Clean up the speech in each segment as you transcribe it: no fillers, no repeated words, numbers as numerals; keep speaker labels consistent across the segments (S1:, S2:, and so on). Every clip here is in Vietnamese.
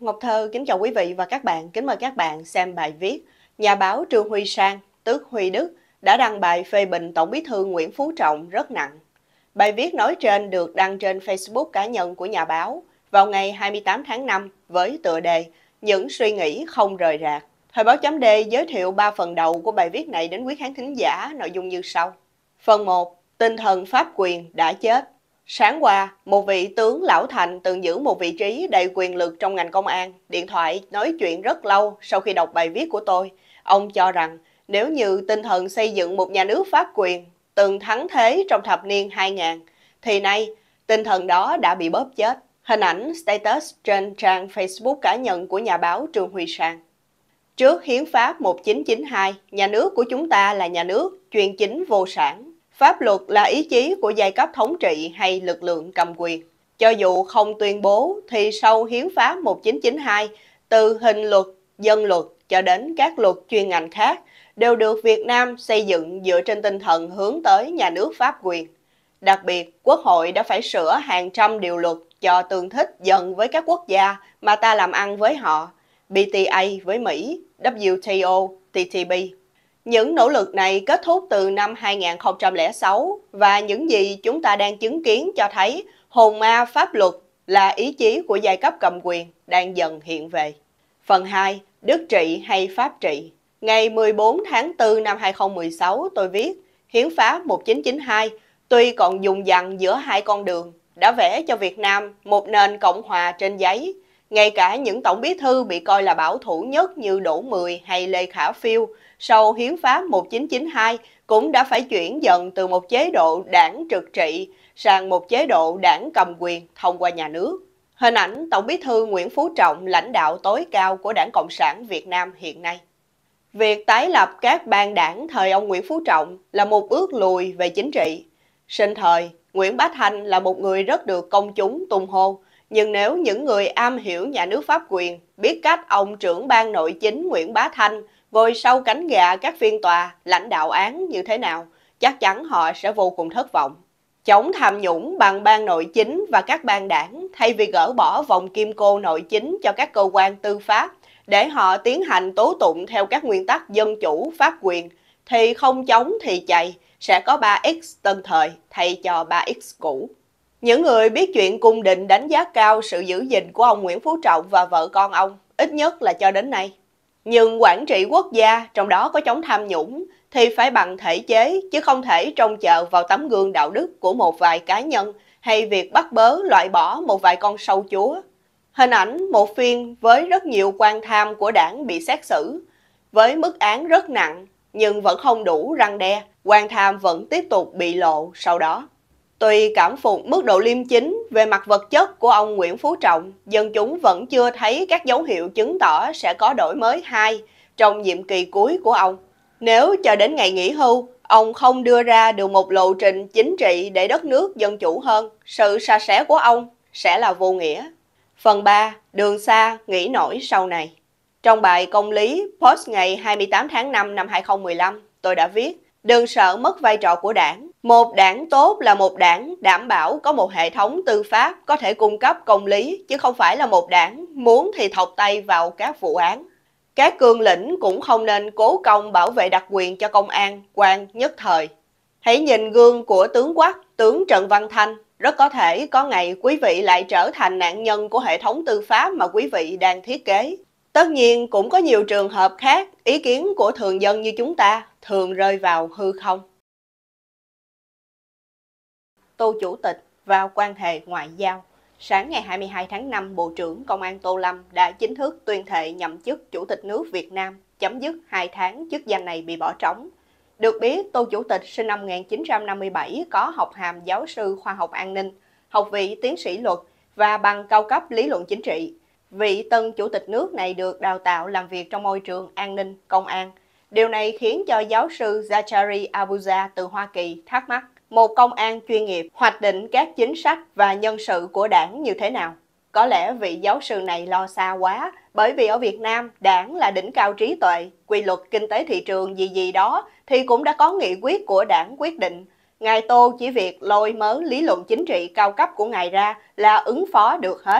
S1: Ngọc Thơ kính chào quý vị và các bạn, kính mời các bạn xem bài viết Nhà báo Trương Huy Sang, tước Huy Đức đã đăng bài phê bình Tổng Bí thư Nguyễn Phú Trọng rất nặng. Bài viết nói trên được đăng trên Facebook cá nhân của nhà báo vào ngày 28 tháng 5 với tựa đề Những suy nghĩ không rời rạc. Thời báo chấm D giới thiệu 3 phần đầu của bài viết này đến quý khán thính giả, nội dung như sau. Phần 1. Tinh thần pháp quyền đã chết. Sáng qua, một vị tướng lão thành từng giữ một vị trí đầy quyền lực trong ngành công an, điện thoại nói chuyện rất lâu sau khi đọc bài viết của tôi. Ông cho rằng nếu như tinh thần xây dựng một nhà nước pháp quyền từng thắng thế trong thập niên 2000, thì nay tinh thần đó đã bị bóp chết. Hình ảnh status trên trang Facebook cá nhân của nhà báo Trương Huy Sang. Trước Hiến pháp 1992, nhà nước của chúng ta là nhà nước chuyên chính vô sản. Pháp luật là ý chí của giai cấp thống trị hay lực lượng cầm quyền. Cho dù không tuyên bố thì sau Hiến pháp 1992, từ hình luật, dân luật cho đến các luật chuyên ngành khác đều được Việt Nam xây dựng dựa trên tinh thần hướng tới nhà nước pháp quyền. Đặc biệt, Quốc hội đã phải sửa hàng trăm điều luật cho tương thích dần với các quốc gia mà ta làm ăn với họ, BTA với Mỹ, WTO, TTP. Những nỗ lực này kết thúc từ năm 2006 và những gì chúng ta đang chứng kiến cho thấy hồn ma pháp luật là ý chí của giai cấp cầm quyền đang dần hiện về. Phần 2. Đức trị hay pháp trị. Ngày 14 tháng 4 năm 2016 tôi viết Hiến pháp 1992 tuy còn dùng dằng giữa hai con đường đã vẽ cho Việt Nam một nền cộng hòa trên giấy. Ngay cả những tổng bí thư bị coi là bảo thủ nhất như Đỗ Mười hay Lê Khả Phiêu sau Hiến pháp 1992 cũng đã phải chuyển dần từ một chế độ đảng trực trị sang một chế độ đảng cầm quyền thông qua nhà nước. Hình ảnh Tổng bí thư Nguyễn Phú Trọng, lãnh đạo tối cao của Đảng Cộng sản Việt Nam hiện nay. Việc tái lập các ban đảng thời ông Nguyễn Phú Trọng là một bước lùi về chính trị. Sinh thời, Nguyễn Bá Thanh là một người rất được công chúng tung hô. Nhưng nếu những người am hiểu nhà nước pháp quyền biết cách ông trưởng ban nội chính Nguyễn Bá Thanh ngồi sau cánh gà các phiên tòa, lãnh đạo án như thế nào, chắc chắn họ sẽ vô cùng thất vọng. Chống tham nhũng bằng ban nội chính và các ban đảng thay vì gỡ bỏ vòng kim cô nội chính cho các cơ quan tư pháp để họ tiến hành tố tụng theo các nguyên tắc dân chủ pháp quyền, thì không chống thì chạy, sẽ có 3X tân thời thay cho 3X cũ. Những người biết chuyện cung đình đánh giá cao sự giữ gìn của ông Nguyễn Phú Trọng và vợ con ông, ít nhất là cho đến nay. Nhưng quản trị quốc gia, trong đó có chống tham nhũng, thì phải bằng thể chế, chứ không thể trông chờ vào tấm gương đạo đức của một vài cá nhân hay việc bắt bớ loại bỏ một vài con sâu chúa. Hình ảnh một phiên với rất nhiều quan tham của đảng bị xét xử, với mức án rất nặng nhưng vẫn không đủ răn đe, quan tham vẫn tiếp tục bị lộ sau đó. Tuy cảm phục mức độ liêm chính về mặt vật chất của ông Nguyễn Phú Trọng, dân chúng vẫn chưa thấy các dấu hiệu chứng tỏ sẽ có đổi mới hay trong nhiệm kỳ cuối của ông. Nếu chờ đến ngày nghỉ hưu, ông không đưa ra được một lộ trình chính trị để đất nước dân chủ hơn, sự sa sẻ của ông sẽ là vô nghĩa. Phần 3. Đường xa, nghĩ nổi sau này. Trong bài công lý post ngày 28 tháng 5 năm 2015, tôi đã viết đừng sợ mất vai trò của đảng. Một đảng tốt là một đảng đảm bảo có một hệ thống tư pháp có thể cung cấp công lý, chứ không phải là một đảng muốn thì thọc tay vào các vụ án. Các cương lĩnh cũng không nên cố công bảo vệ đặc quyền cho công an, quan nhất thời. Hãy nhìn gương của tướng Quắc, tướng Trần Văn Thanh. Rất có thể có ngày quý vị lại trở thành nạn nhân của hệ thống tư pháp mà quý vị đang thiết kế. Tất nhiên cũng có nhiều trường hợp khác, ý kiến của thường dân như chúng ta thường rơi vào hư không. Tô Chủ tịch vào quan hệ ngoại giao. Sáng ngày 22 tháng 5, Bộ trưởng Công an Tô Lâm đã chính thức tuyên thệ nhậm chức Chủ tịch nước Việt Nam, chấm dứt 2 tháng chức danh này bị bỏ trống. Được biết, Tô Chủ tịch sinh năm 1957 có học hàm giáo sư khoa học an ninh, học vị tiến sĩ luật và bằng cao cấp lý luận chính trị. Vị tân Chủ tịch nước này được đào tạo làm việc trong môi trường an ninh, công an. Điều này khiến cho giáo sư Zachary Abuja từ Hoa Kỳ thắc mắc, một công an chuyên nghiệp hoạch định các chính sách và nhân sự của đảng như thế nào? Có lẽ vị giáo sư này lo xa quá, bởi vì ở Việt Nam, đảng là đỉnh cao trí tuệ, quy luật kinh tế thị trường gì gì đó thì cũng đã có nghị quyết của đảng quyết định. Ngài Tô chỉ việc lôi mớ lý luận chính trị cao cấp của ngài ra là ứng phó được hết.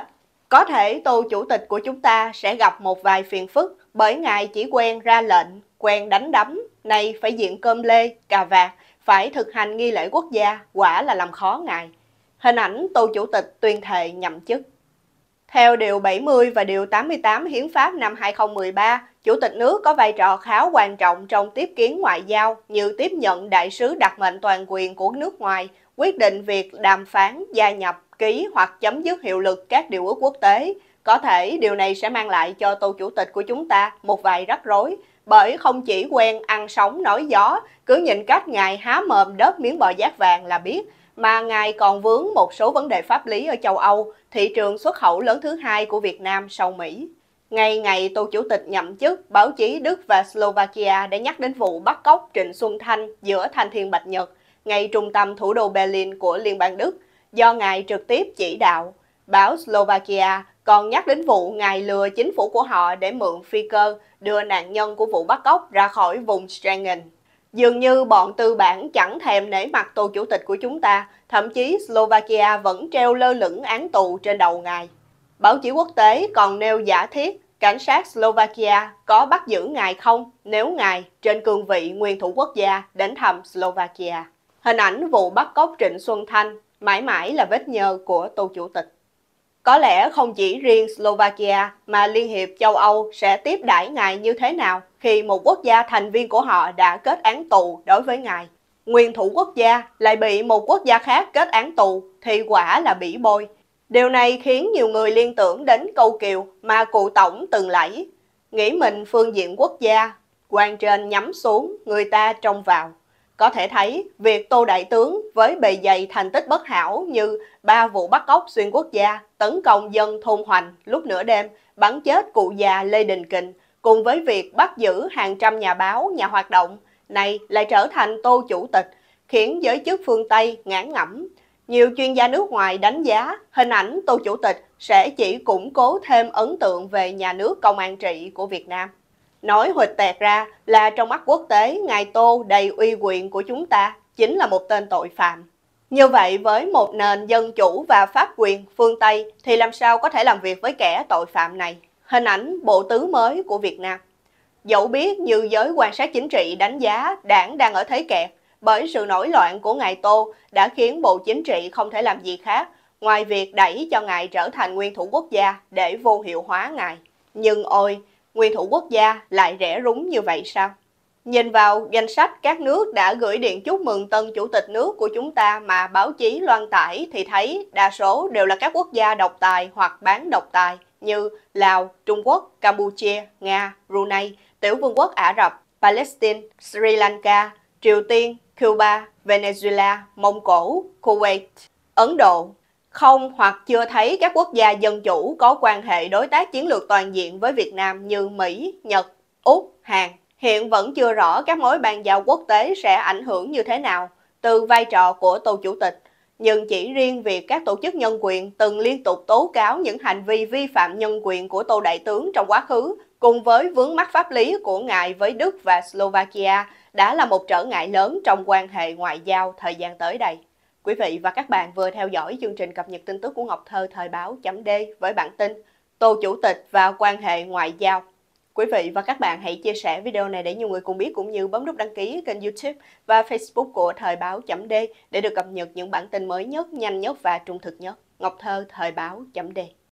S1: Có thể Tô Chủ tịch của chúng ta sẽ gặp một vài phiền phức bởi ngài chỉ quen ra lệnh, quen đánh đấm, nay phải diện cơm lê, cà vạt, phải thực hành nghi lễ quốc gia, quả là làm khó ngài. Hình ảnh Tô Chủ tịch tuyên thệ nhậm chức. Theo Điều 70 và Điều 88 Hiến pháp năm 2013, Chủ tịch nước có vai trò khá quan trọng trong tiếp kiến ngoại giao như tiếp nhận đại sứ đặc mệnh toàn quyền của nước ngoài, quyết định việc đàm phán, gia nhập, ký hoặc chấm dứt hiệu lực các điều ước quốc tế. Có thể điều này sẽ mang lại cho Tô Chủ tịch của chúng ta một vài rắc rối, bởi không chỉ quen ăn sóng nói gió, cứ nhìn cách ngài há mồm đớp miếng bò giác vàng là biết, mà ngài còn vướng một số vấn đề pháp lý ở châu Âu, thị trường xuất khẩu lớn thứ hai của Việt Nam sau Mỹ. Ngay ngày Tô Chủ tịch nhậm chức, báo chí Đức và Slovakia đã nhắc đến vụ bắt cóc Trịnh Xuân Thanh giữa Thanh Thiên Bạch Nhật, ngay trung tâm thủ đô Berlin của Liên bang Đức, do ngài trực tiếp chỉ đạo. Báo Slovakia còn nhắc đến vụ ngài lừa chính phủ của họ để mượn phi cơ đưa nạn nhân của vụ bắt cóc ra khỏi vùng Schengen. Dường như bọn tư bản chẳng thèm nể mặt Tô Chủ tịch của chúng ta, thậm chí Slovakia vẫn treo lơ lửng án tù trên đầu ngài. Báo chí quốc tế còn nêu giả thiết cảnh sát Slovakia có bắt giữ ngài không nếu ngài trên cương vị nguyên thủ quốc gia đến thăm Slovakia. Hình ảnh vụ bắt cóc Trịnh Xuân Thanh mãi mãi là vết nhơ của Tô Chủ tịch. Có lẽ không chỉ riêng Slovakia mà Liên hiệp châu Âu sẽ tiếp đãi ngài như thế nào khi một quốc gia thành viên của họ đã kết án tù đối với ngài. Nguyên thủ quốc gia lại bị một quốc gia khác kết án tù thì quả là bỉ bôi. Điều này khiến nhiều người liên tưởng đến câu kiều mà cụ Tổng từng lẫy: nghĩ mình phương diện quốc gia, quan trên nhắm xuống, người ta trông vào. Có thể thấy, việc Tô Đại tướng với bề dày thành tích bất hảo như 3 vụ bắt cóc xuyên quốc gia, tấn công dân thôn Hoành lúc nửa đêm, bắn chết cụ già Lê Đình Kình, cùng với việc bắt giữ hàng trăm nhà báo, nhà hoạt động, này lại trở thành Tô Chủ tịch, khiến giới chức phương Tây ngán ngẩm. Nhiều chuyên gia nước ngoài đánh giá hình ảnh Tô Chủ tịch sẽ chỉ củng cố thêm ấn tượng về nhà nước công an trị của Việt Nam. Nói huỵch tẹt ra là trong mắt quốc tế, ngài Tô đầy uy quyền của chúng ta chính là một tên tội phạm. Như vậy với một nền dân chủ và pháp quyền phương Tây thì làm sao có thể làm việc với kẻ tội phạm này? Hình ảnh bộ tứ mới của Việt Nam. Dẫu biết như giới quan sát chính trị đánh giá đảng đang ở thế kẹt, bởi sự nổi loạn của ngài Tô đã khiến Bộ Chính trị không thể làm gì khác ngoài việc đẩy cho ngài trở thành nguyên thủ quốc gia để vô hiệu hóa ngài. Nhưng ôi, nguyên thủ quốc gia lại rẻ rúng như vậy sao? Nhìn vào danh sách các nước đã gửi điện chúc mừng tân chủ tịch nước của chúng ta mà báo chí loan tải thì thấy đa số đều là các quốc gia độc tài hoặc bán độc tài như Lào, Trung Quốc, Campuchia, Nga, Brunei, Tiểu Vương quốc Ả Rập, Palestine, Sri Lanka, Triều Tiên, Cuba, Venezuela, Mông Cổ, Kuwait, Ấn Độ. Không hoặc chưa thấy các quốc gia dân chủ có quan hệ đối tác chiến lược toàn diện với Việt Nam như Mỹ, Nhật, Úc, Hàn. Hiện vẫn chưa rõ các mối bàn giao quốc tế sẽ ảnh hưởng như thế nào từ vai trò của Tô Chủ tịch. Nhưng chỉ riêng việc các tổ chức nhân quyền từng liên tục tố cáo những hành vi vi phạm nhân quyền của Tô Đại tướng trong quá khứ, cùng với vướng mắc pháp lý của ngài với Đức và Slovakia đã là một trở ngại lớn trong quan hệ ngoại giao thời gian tới đây. Quý vị và các bạn vừa theo dõi chương trình cập nhật tin tức của Ngọc Thơ thời báo chấm D với bản tin Tô Chủ tịch và quan hệ ngoại giao. Quý vị và các bạn hãy chia sẻ video này để nhiều người cùng biết, cũng như bấm nút đăng ký kênh YouTube và Facebook của thời báo chấm D để được cập nhật những bản tin mới nhất, nhanh nhất và trung thực nhất. Ngọc Thơ thời báo chấm D.